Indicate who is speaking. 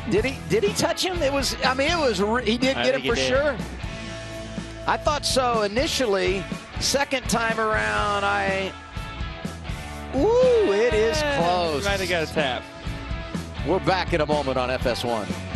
Speaker 1: Did he touch him? It was. I mean, it was. He did get him for sure. I thought so initially. Second time around, Ooh, it is close.
Speaker 2: Might have got a tap.
Speaker 1: We're back in a moment on FS1.